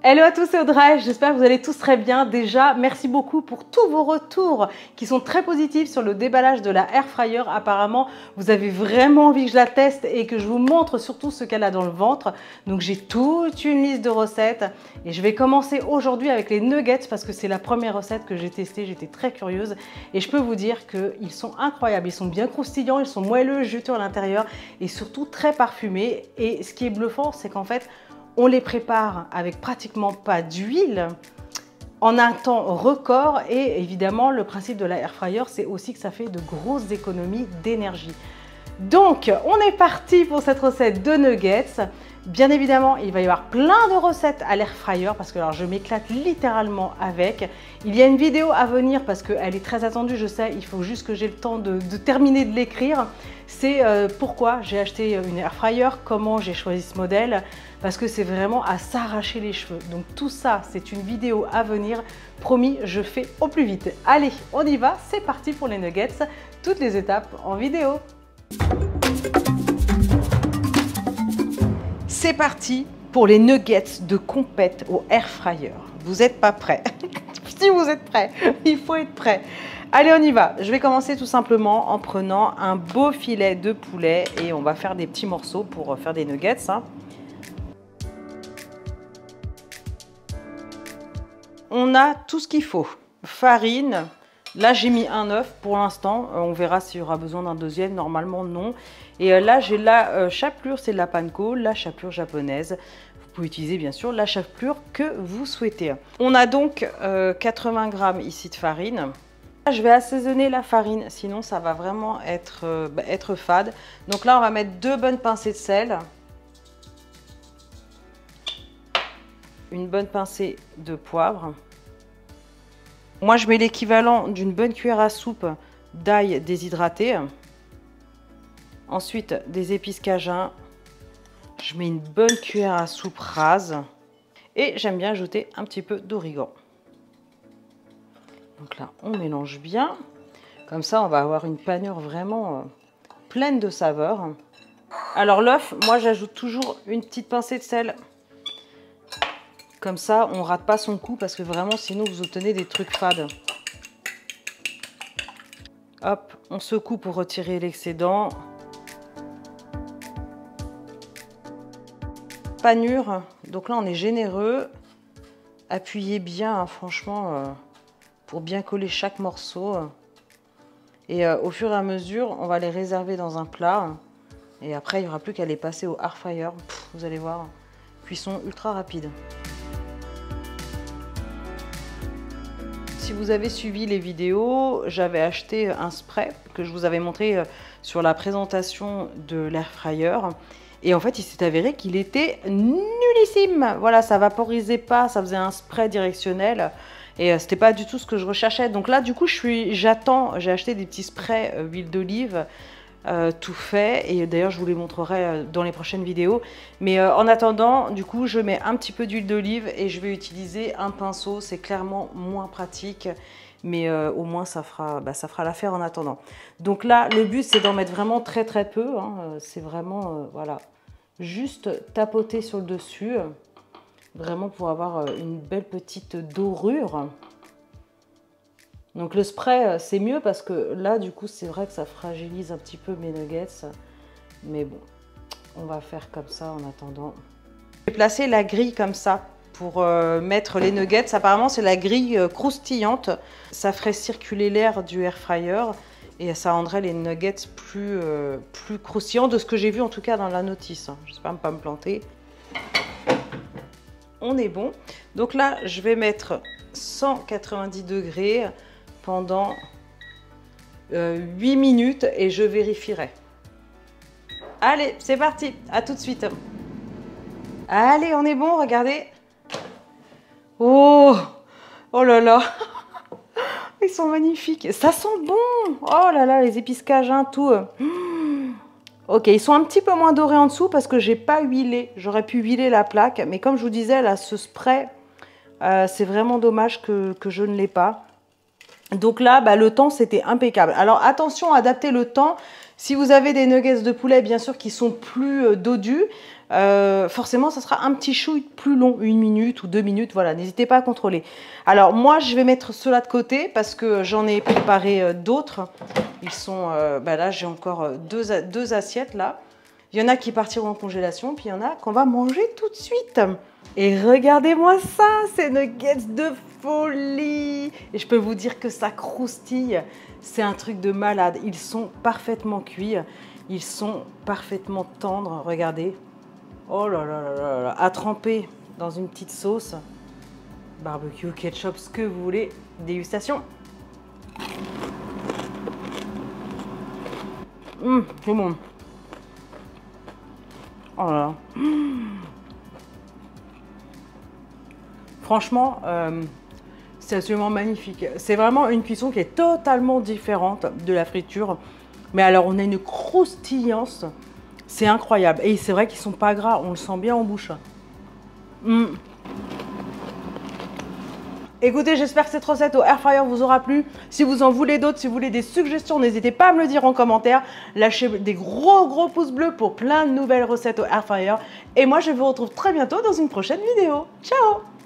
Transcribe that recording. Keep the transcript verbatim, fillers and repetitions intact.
Hello à tous, c'est Audrey, j'espère que vous allez tous très bien. Déjà, merci beaucoup pour tous vos retours qui sont très positifs sur le déballage de la Air Fryer. Apparemment, vous avez vraiment envie que je la teste et que je vous montre surtout ce qu'elle a dans le ventre. Donc j'ai toute une liste de recettes et je vais commencer aujourd'hui avec les nuggets parce que c'est la première recette que j'ai testée, j'étais très curieuse et je peux vous dire qu'ils sont incroyables. Ils sont bien croustillants, ils sont moelleux, juteux à l'intérieur et surtout très parfumés. Et ce qui est bluffant, c'est qu'en fait, on les prépare avec pratiquement pas d'huile, en un temps record et évidemment le principe de la air fryer c'est aussi que ça fait de grosses économies d'énergie. Donc on est parti pour cette recette de nuggets. Bien évidemment il va y avoir plein de recettes à l'air fryer parce que alors je m'éclate littéralement avec. Il y a une vidéo à venir parce qu'elle est très attendue, je sais, il faut juste que j'ai le temps de, de terminer de l'écrire. C'est euh, pourquoi j'ai acheté une air fryer, comment j'ai choisi ce modèle, parce que c'est vraiment à s'arracher les cheveux. Donc tout ça, c'est une vidéo à venir. Promis, je fais au plus vite. Allez, on y va, c'est parti pour les nuggets. Toutes les étapes en vidéo. C'est parti pour les nuggets de compète au air fryer. Vous n'êtes pas prêts? Si vous êtes prêts, il faut être prêt. Allez, on y va. Je vais commencer tout simplement en prenant un beau filet de poulet et on va faire des petits morceaux pour faire des nuggets. Hein. On a tout ce qu'il faut. Farine. Là, j'ai mis un œuf pour l'instant. On verra s'il y aura besoin d'un deuxième. Normalement, non. Et là, j'ai la chapelure, c'est de la panko, la chapelure japonaise. Vous pouvez utiliser, bien sûr, la chapelure que vous souhaitez. On a donc euh, quatre-vingts grammes ici de farine. Là, je vais assaisonner la farine, sinon ça va vraiment être, euh, bah, être fade. Donc là, on va mettre deux bonnes pincées de sel. Une bonne pincée de poivre. Moi, je mets l'équivalent d'une bonne cuillère à soupe d'ail déshydraté. Ensuite, des épices cajun. Je mets une bonne cuillère à soupe rase. Et j'aime bien ajouter un petit peu d'origan. Donc là, on mélange bien. Comme ça, on va avoir une panure vraiment euh, pleine de saveurs. Alors l'œuf, moi, j'ajoute toujours une petite pincée de sel. Comme ça, on ne rate pas son coup parce que vraiment, sinon, vous obtenez des trucs fades. Hop, on secoue pour retirer l'excédent. Panure, donc là, on est généreux. Appuyez bien, hein, franchement, euh, pour bien coller chaque morceau. Et euh, au fur et à mesure, on va les réserver dans un plat. Et après, il n'y aura plus qu'à les passer au air fryer. Pff, vous allez voir, cuisson ultra rapide. Si vous avez suivi les vidéos, j'avais acheté un spray que je vous avais montré sur la présentation de l'air fryer. Et en fait, il s'est avéré qu'il était nullissime. Voilà, ça vaporisait pas, ça faisait un spray directionnel. Et c'était pas du tout ce que je recherchais. Donc là, du coup, je suis, j'attends. J'ai acheté des petits sprays euh, huile d'olive. Euh, tout fait et d'ailleurs je vous les montrerai dans les prochaines vidéos, mais euh, en attendant du coup je mets un petit peu d'huile d'olive et je vais utiliser un pinceau. C'est clairement moins pratique mais euh, au moins ça fera, bah, ça fera l'affaire en attendant. Donc là le but c'est d'en mettre vraiment très très peu, hein. C'est vraiment euh, voilà, juste tapoter sur le dessus vraiment pour avoir une belle petite dorure. Donc le spray, c'est mieux parce que là, du coup, c'est vrai que ça fragilise un petit peu mes nuggets. Mais bon, on va faire comme ça en attendant. Je vais placer la grille comme ça pour euh, mettre les nuggets. Apparemment, c'est la grille euh, croustillante. Ça ferait circuler l'air du air fryer et ça rendrait les nuggets plus, euh, plus croustillants de ce que j'ai vu en tout cas dans la notice. J'espère ne pas me planter. On est bon. Donc là, je vais mettre cent quatre-vingt-dix degrés pendant euh, huit minutes et je vérifierai. Allez, c'est parti, à tout de suite. Allez, on est bon, regardez. Oh, oh là là, ils sont magnifiques. Ça sent bon. Oh là là, les épices cajun, tout. Ok, ils sont un petit peu moins dorés en dessous parce que j'ai pas huilé. J'aurais pu huiler la plaque, mais comme je vous disais, là, ce spray, euh, c'est vraiment dommage que, que je ne l'ai pas. Donc là, bah, le temps, c'était impeccable. Alors, attention à adapter le temps. Si vous avez des nuggets de poulet, bien sûr, qui sont plus euh, dodus, euh, forcément, ça sera un petit chouille plus long, une minute ou deux minutes. Voilà, n'hésitez pas à contrôler. Alors, moi, je vais mettre cela de côté parce que j'en ai préparé euh, d'autres. Ils sont, euh, bah là, j'ai encore deux, deux assiettes là. Il y en a qui partiront en congélation, puis il y en a qu'on va manger tout de suite. Et regardez-moi ça, c'est nuggets de folie. Et je peux vous dire que ça croustille. C'est un truc de malade. Ils sont parfaitement cuits. Ils sont parfaitement tendres. Regardez. Oh là là là là là. À tremper dans une petite sauce. Barbecue, ketchup, ce que vous voulez. Dégustation. Hum, c'est bon. Oh là là. Mmh. Franchement, euh, c'est absolument magnifique. C'est vraiment une cuisson qui est totalement différente de la friture. Mais alors, on a une croustillance. C'est incroyable. Et c'est vrai qu'ils sont pas gras. On le sent bien en bouche. Mmh. Écoutez, j'espère que cette recette au air fryer vous aura plu. Si vous en voulez d'autres, si vous voulez des suggestions, n'hésitez pas à me le dire en commentaire. Lâchez des gros gros pouces bleus pour plein de nouvelles recettes au air fryer. Et moi, je vous retrouve très bientôt dans une prochaine vidéo. Ciao!